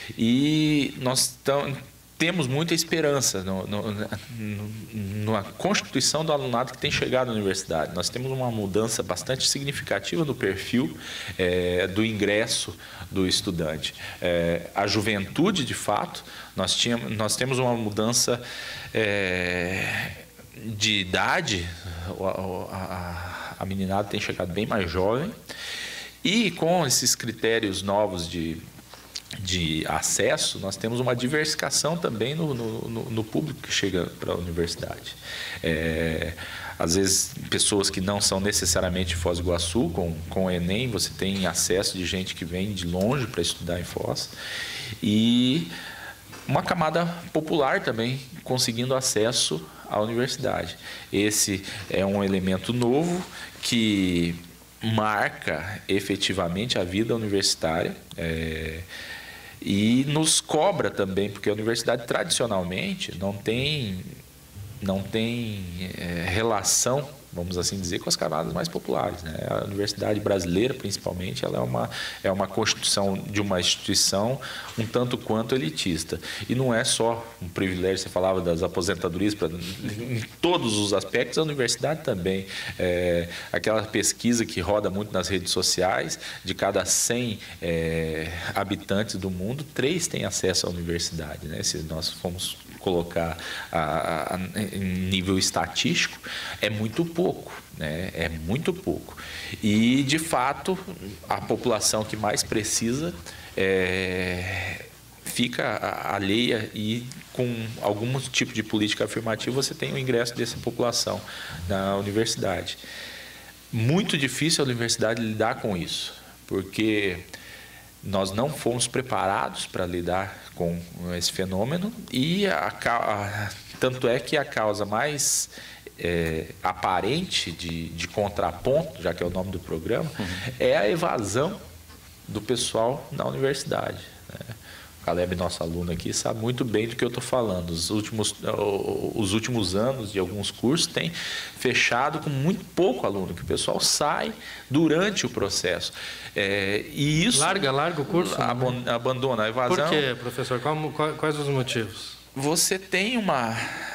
e nós tão, temos muita esperança no, no, no, na constituição do alunado que tem chegado à universidade. Nós temos uma mudança bastante significativa no perfil é, do ingresso do estudante. É, a juventude, de fato, nós, tínhamos, nós temos uma mudança é, de idade, a, a, a meninada tem chegado bem mais jovem, e com esses critérios novos de, de acesso, nós temos uma diversificação também no, no, no público que chega para a universidade. É, às vezes, pessoas que não são necessariamente de Foz do Iguaçu, com, com o Enem, você tem acesso de gente que vem de longe para estudar em Foz, e uma camada popular também conseguindo acesso à universidade. Esse é um elemento novo que marca efetivamente a vida universitária é, e nos cobra também, porque a universidade tradicionalmente não tem, não tem é, relação, vamos assim dizer, com as camadas mais populares, né? A universidade brasileira, principalmente, ela é uma, é uma constituição de uma instituição um tanto quanto elitista. E não é só um privilégio, você falava das aposentadorias, pra, em todos os aspectos, a universidade também. É, aquela pesquisa que roda muito nas redes sociais, de cada cem é, habitantes do mundo, três têm acesso à universidade, né? Se nós formos colocar a, a, a, em nível estatístico, é muito pouco, né? É muito pouco. E, de fato, a população que mais precisa é, fica alheia e, com algum tipo de política afirmativa, você tem o ingresso dessa população na universidade. Muito difícil a universidade lidar com isso, porque nós não fomos preparados para lidar com esse fenômeno e a, a, tanto é que a causa mais é, aparente de, de contraponto, já que é o nome do programa, uhum. é a evasão do pessoal na universidade, né? O Caleb, nosso aluno aqui, sabe muito bem do que eu estou falando. Os últimos, os últimos anos de alguns cursos têm fechado com muito pouco aluno, que o pessoal sai durante o processo. É, e isso larga, larga o curso? Ab né? Abandona a evasão. Por quê, professor? Como, quais os motivos? Você tem uma,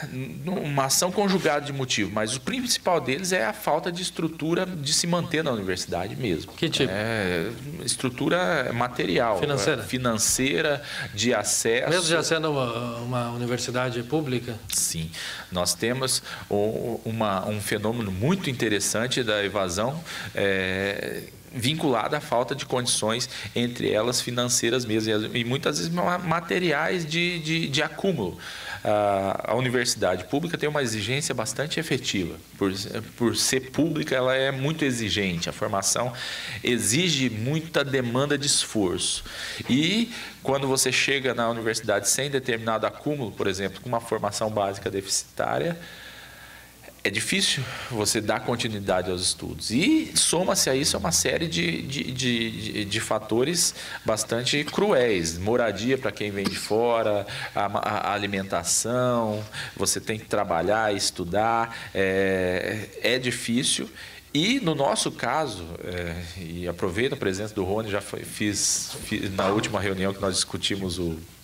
uma ação conjugada de motivo, mas o principal deles é a falta de estrutura de se manter na universidade mesmo. Que tipo? É, estrutura material. Financeira? Financeira, de acesso. Mesmo já sendo uma, uma universidade pública? Sim. Nós temos uma, um fenômeno muito interessante da evasão, é, vinculada à falta de condições, entre elas financeiras mesmo, e muitas vezes materiais de, de, de acúmulo. A universidade pública tem uma exigência bastante efetiva. Por, por ser pública, ela é muito exigente. A formação exige muita demanda de esforço. E quando você chega na universidade sem determinado acúmulo, por exemplo, com uma formação básica deficitária, é difícil você dar continuidade aos estudos. E soma-se a isso uma série de, de, de, de fatores bastante cruéis. Moradia para quem vem de fora, a, a alimentação, você tem que trabalhar, estudar, é, é difícil. E no nosso caso, é, e aproveito a presença do Rony, já foi, fiz, fiz na última reunião que nós discutimos o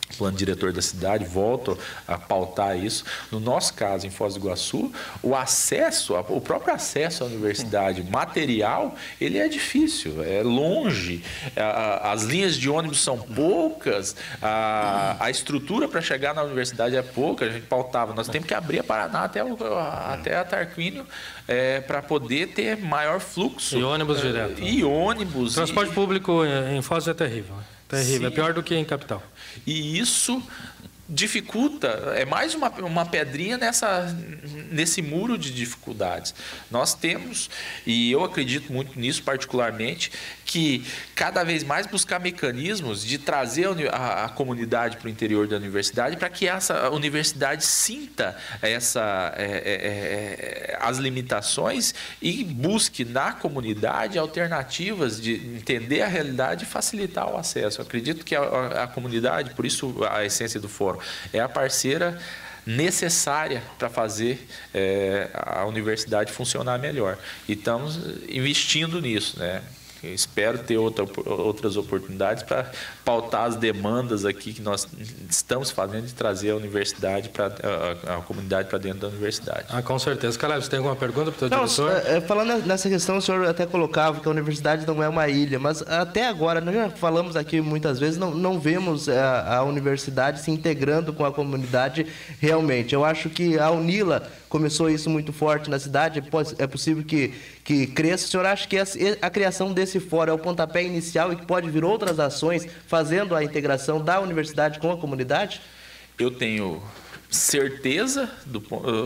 plano diretor da cidade, volto a pautar isso. No nosso caso, em Foz do Iguaçu, o acesso, o próprio acesso à universidade material, ele é difícil, é longe, as linhas de ônibus são poucas, a, a estrutura para chegar na universidade é pouca, a gente pautava, nós temos que abrir a Paraná até, o, até a Tarquínio é, para poder ter maior fluxo. E ônibus direto. E ônibus. Transporte e... público em Foz é terrível. Terrível, Sim. é pior do que em capital. E isso dificulta, é mais uma, uma pedrinha nessa, nesse muro de dificuldades. Nós temos, e eu acredito muito nisso particularmente, que cada vez mais buscar mecanismos de trazer a, a, a comunidade para o interior da universidade, para que essa universidade sinta essa, é, é, é, as limitações e busque na comunidade alternativas de entender a realidade e facilitar o acesso. Eu acredito que a, a, a comunidade, por isso a essência do fórum, é a parceira necessária para fazer é, a universidade funcionar melhor. E estamos investindo nisso, né? Eu espero ter outra, outras oportunidades para pautar as demandas aqui que nós estamos fazendo de trazer a universidade para a, a comunidade para dentro da universidade. Ah, com certeza. Caleb, você tem alguma pergunta para o não, diretor? É, falando nessa questão, o senhor até colocava que a universidade não é uma ilha, mas até agora, nós já falamos aqui muitas vezes, não, não vemos a, a universidade se integrando com a comunidade realmente. Eu acho que a UNILA começou isso muito forte na cidade, é possível que, que cresça. O senhor acha que a criação desse fórum é o pontapé inicial e que pode vir outras ações fazendo a integração da universidade com a comunidade? Eu tenho certeza do,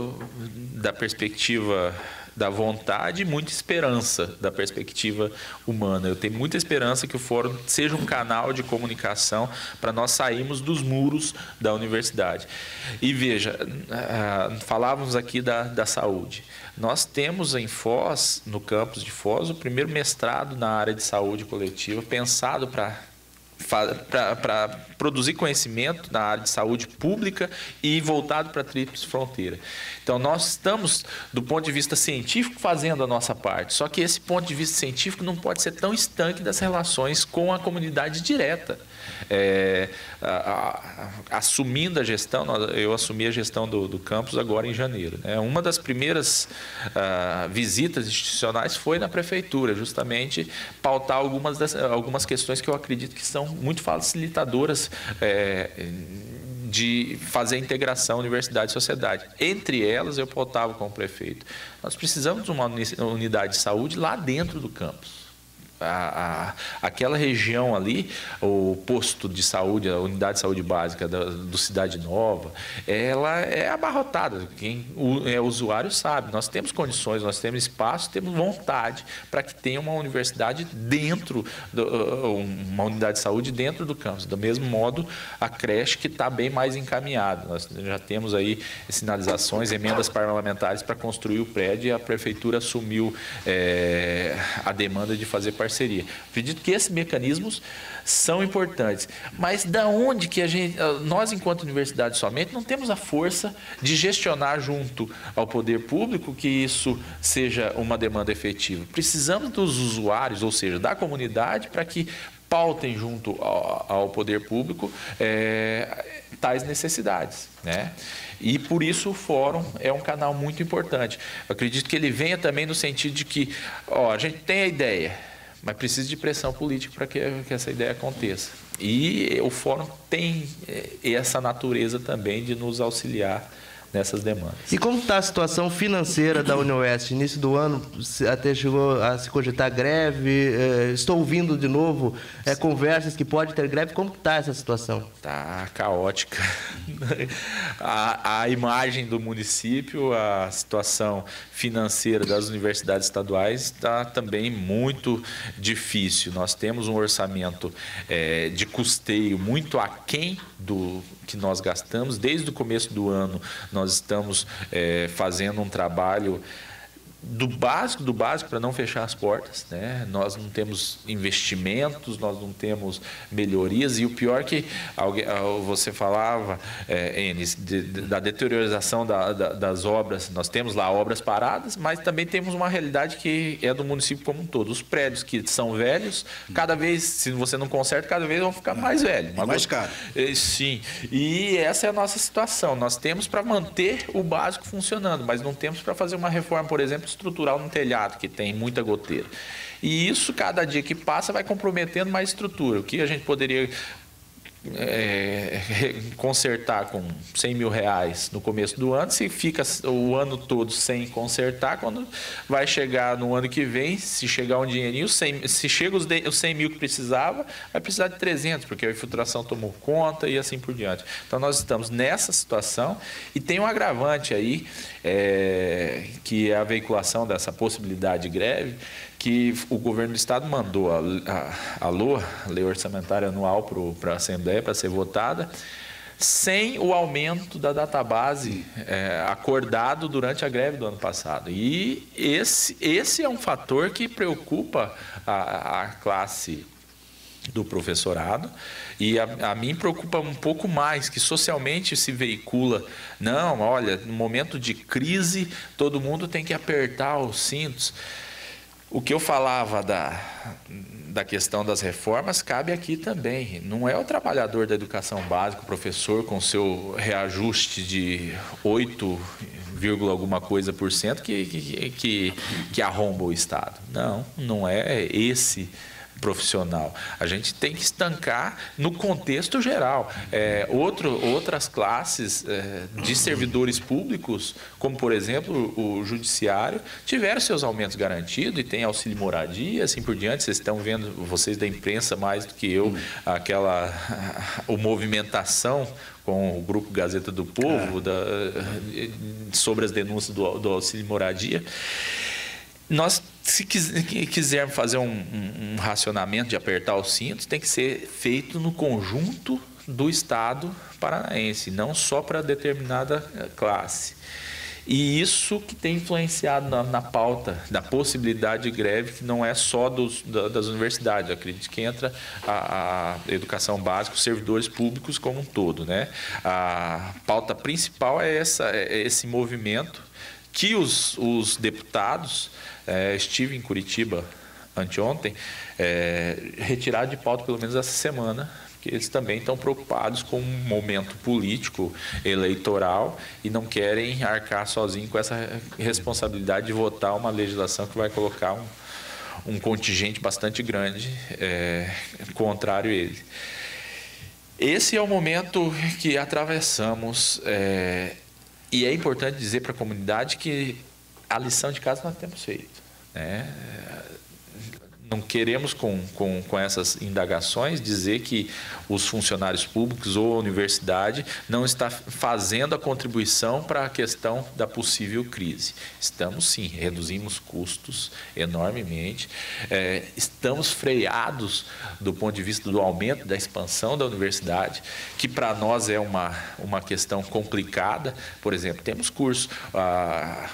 da perspectiva da vontade e muita esperança da perspectiva humana. Eu tenho muita esperança que o fórum seja um canal de comunicação para nós sairmos dos muros da universidade. E veja, falávamos aqui da, da saúde. Nós temos em Foz, no campus de Foz, o primeiro mestrado na área de saúde coletiva pensado para para produzir conhecimento na área de saúde pública e voltado para a tríplice fronteira. Então, nós estamos, do ponto de vista científico, fazendo a nossa parte. Só que esse ponto de vista científico não pode ser tão estanque das relações com a comunidade direta. É, a, a, assumindo a gestão, eu assumi a gestão do, do campus agora em janeiro, né? Uma das primeiras uh, visitas institucionais foi na prefeitura, justamente pautar algumas, das, algumas questões que eu acredito que são muito facilitadoras é, de fazer a integração universidade e sociedade. Entre elas, eu pautava com o prefeito. Nós precisamos de uma unidade de saúde lá dentro do campus. A, a, aquela região ali, o posto de saúde, a unidade de saúde básica da, do Cidade Nova, ela é abarrotada. Quem o, é usuário sabe. Nós temos condições, nós temos espaço, temos vontade para que tenha uma universidade dentro, do, uma unidade de saúde dentro do campus. Do mesmo modo, a creche que está bem mais encaminhada. Nós já temos aí sinalizações, emendas parlamentares para construir o prédio e a prefeitura assumiu é, a demanda de fazer parceria. Seria. Acredito que esses mecanismos são importantes, mas da onde que a gente, nós enquanto universidade somente não temos a força de gestionar junto ao poder público que isso seja uma demanda efetiva. Precisamos dos usuários, ou seja, da comunidade, para que pautem junto ao, ao poder público é, tais necessidades, né? E por isso o fórum é um canal muito importante. Eu acredito que ele venha também no sentido de que, ó, a gente tem a ideia, mas precisa de pressão política para que, que essa ideia aconteça. E o fórum tem essa natureza também de nos auxiliar nessas demandas. E como está a situação financeira da UniOeste? Início do ano até chegou a se cogitar greve, é, estou ouvindo de novo é, conversas que pode ter greve. Como está essa situação? Está caótica. A, a imagem do município, a situação financeira das universidades estaduais está também muito difícil. Nós temos um orçamento é, de custeio muito aquém do que nós gastamos. Desde o começo do ano, nós estamos é, fazendo um trabalho do básico, do básico para não fechar as portas, né? Nós não temos investimentos, nós não temos melhorias e o pior que alguém, você falava, é, Enes, de, de, da deteriorização da, da, das obras. Nós temos lá obras paradas, mas também temos uma realidade que é do município como um todo. Os prédios que são velhos, cada vez, se você não conserta, cada vez vão ficar mais velhos. É mais caro. Sim, e essa é a nossa situação. Nós temos para manter o básico funcionando, mas não temos para fazer uma reforma, por exemplo, estrutural no telhado, que tem muita goteira. E isso, cada dia que passa, vai comprometendo mais estrutura. O que a gente poderia é, consertar com cem mil reais no começo do ano, se fica o ano todo sem consertar, quando vai chegar no ano que vem, se chegar um dinheirinho, cem, se chega os, de, os cem mil que precisava, vai precisar de trezentos, porque a infiltração tomou conta e assim por diante. Então, nós estamos nessa situação e tem um agravante aí, é, que é a veiculação dessa possibilidade de greve, que o governo do estado mandou a, a, a L O A, Lei Orçamentária Anual, para a Assembleia, para ser votada, sem o aumento da database é, acordado durante a greve do ano passado. E esse, esse é um fator que preocupa a, a classe do professorado, e a, a mim preocupa um pouco mais, que socialmente se veicula, não, olha, no momento de crise, todo mundo tem que apertar os cintos. O que eu falava da, da questão das reformas cabe aqui também. Não é o trabalhador da educação básica, o professor, com seu reajuste de oito, alguma coisa por cento que, que, que, que arromba o Estado. Não, não é esse profissional. A gente tem que estancar no contexto geral. É, outro, outras classes é, de servidores públicos, como por exemplo o judiciário, tiveram seus aumentos garantidos e tem auxílio moradia, assim por diante. Vocês estão vendo, vocês da imprensa mais do que eu, aquela a movimentação com o grupo Gazeta do Povo, da, sobre as denúncias do, do auxílio moradia. Nós, se quisermos fazer um, um, um racionamento de apertar os cintos, tem que ser feito no conjunto do Estado paranaense, não só para determinada classe. E isso que tem influenciado na, na pauta da possibilidade de greve, que não é só dos, da, das universidades. Eu acredito que entra a, a educação básica, os servidores públicos como um todo, né? A pauta principal é, essa, é esse movimento que os, os deputados, é, estive em Curitiba anteontem, é, retirar de pauta pelo menos essa semana, porque eles também estão preocupados com um momento político, eleitoral, e não querem arcar sozinhos com essa responsabilidade de votar uma legislação que vai colocar um, um contingente bastante grande é, contrário a ele. Esse é o momento que atravessamos, é, e é importante dizer para a comunidade que a lição de casa nós temos feito, né? Não queremos, com, com, com essas indagações, dizer que os funcionários públicos ou a universidade não está fazendo a contribuição para a questão da possível crise. Estamos, sim, reduzimos custos enormemente, é, estamos freados do ponto de vista do aumento, da expansão da universidade, que para nós é uma, uma questão complicada. Por exemplo, temos curso, a,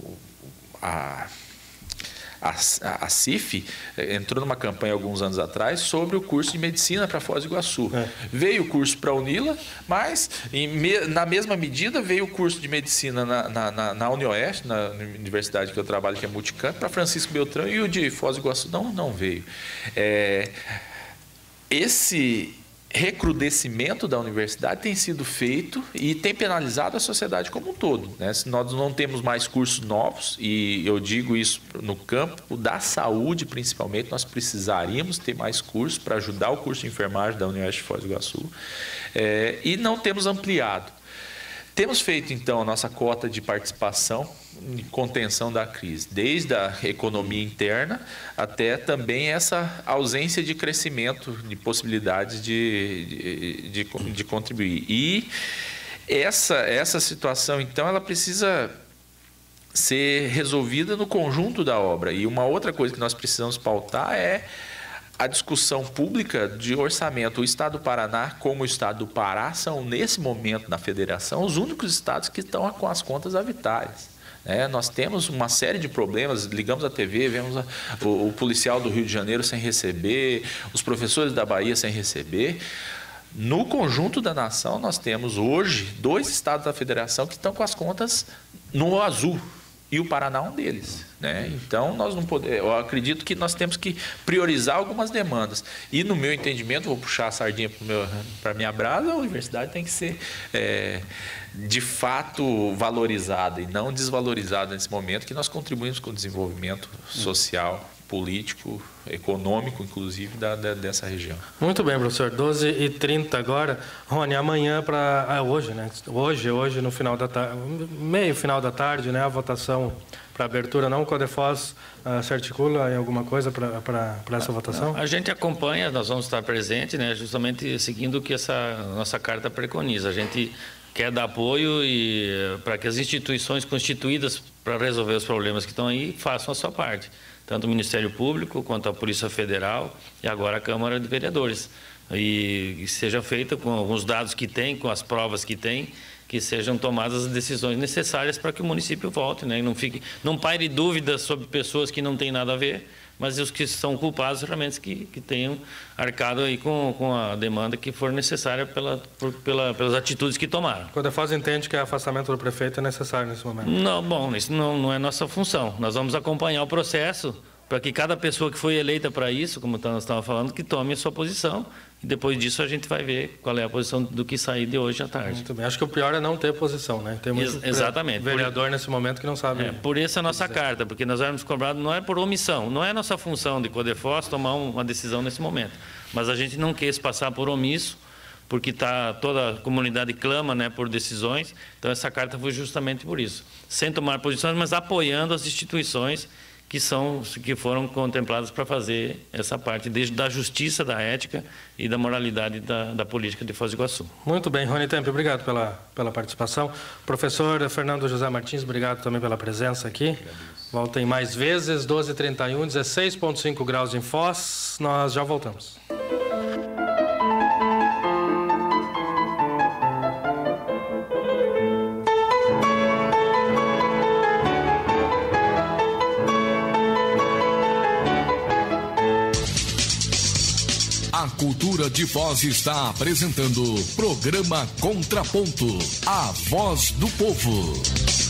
a A, a C I F entrou numa campanha alguns anos atrás sobre o curso de medicina para Foz do Iguaçu. É. Veio o curso para a Unila, mas em, na mesma medida veio o curso de medicina na, na, na, na UniOeste, na universidade que eu trabalho, que é Multicamp, para Francisco Beltrão, e o de Foz do Iguaçu não, não veio. É, esse recrudescimento da universidade tem sido feito e tem penalizado a sociedade como um todo, né? Se nós não temos mais cursos novos, e eu digo isso no campo da saúde principalmente, nós precisaríamos ter mais cursos para ajudar o curso de enfermagem da Unioeste de Foz do Iguaçu, é, e não temos ampliado. Temos feito, então, a nossa cota de participação em contenção da crise, desde a economia interna até também essa ausência de crescimento, de possibilidades de, de, de, de contribuir. E essa, essa situação, então, ela precisa ser resolvida no conjunto da obra. E uma outra coisa que nós precisamos pautar é a discussão pública de orçamento. O Estado do Paraná, como o Estado do Pará, são, nesse momento, na federação, os únicos estados que estão com as contas avitárias. É, nós temos uma série de problemas, ligamos a T V, vemos a, o, o policial do Rio de Janeiro sem receber, os professores da Bahia sem receber. No conjunto da nação, nós temos hoje dois estados da federação que estão com as contas no azul. E o Paraná é um deles, né? Então, nós não podemos, eu acredito que nós temos que priorizar algumas demandas. E, no meu entendimento, vou puxar a sardinha para a minha brasa, a universidade tem que ser, é, de fato, valorizada e não desvalorizada nesse momento, que nós contribuímos com o desenvolvimento social, político, econômico, inclusive, da, da, dessa região. Muito bem, professor. doze e trinta agora. Rony, amanhã para... Ah, hoje, né? Hoje, hoje, no final da tarde, meio final da tarde, né? A votação para abertura, não? O Codefós uh, se articula em alguma coisa para essa votação? A gente acompanha, nós vamos estar presentes, né? Justamente seguindo o que essa nossa carta preconiza. A gente quer dar apoio e para que as instituições constituídas para resolver os problemas que estão aí façam a sua parte. Tanto o Ministério Público, quanto a Polícia Federal e agora a Câmara de Vereadores. E, e seja feita com alguns dados que tem, com as provas que tem, que sejam tomadas as decisões necessárias para que o município volte, né? E não fique, não paire dúvidas sobre pessoas que não têm nada a ver, mas os que são culpados realmente que, que tenham arcado aí com, com a demanda que for necessária pela, por, pela, pelas atitudes que tomaram. O Codefós entende que o afastamento do prefeito é necessário nesse momento? Não, bom, isso não, não é nossa função. Nós vamos acompanhar o processo para que cada pessoa que foi eleita para isso, como nós estávamos falando, que tome a sua posição. E depois disso a gente vai ver qual é a posição do que sair de hoje à tarde. Muito bem. Acho que o pior é não ter posição, né? Tem muito Ex exatamente. vereador por... nesse momento que não sabe. É, por isso a nossa dizer. carta, porque nós éramos cobrados, não é por omissão, não é nossa função de Codefós tomar uma decisão nesse momento. Mas a gente não quis passar por omisso, porque tá, toda a comunidade clama, né, por decisões. Então essa carta foi justamente por isso. Sem tomar posições, mas apoiando as instituições que, são, que foram contempladas para fazer essa parte desde da justiça, da ética e da moralidade da, da política de Foz do Iguaçu. Muito bem, Rony Tempo, obrigado pela, pela participação. Professor Fernando José Martins, obrigado também pela presença aqui. Voltem mais vezes, doze e trinta e um, dezesseis vírgula cinco graus em Foz. Nós já voltamos. A Cultura de Foz está apresentando Programa Contraponto, a voz do povo.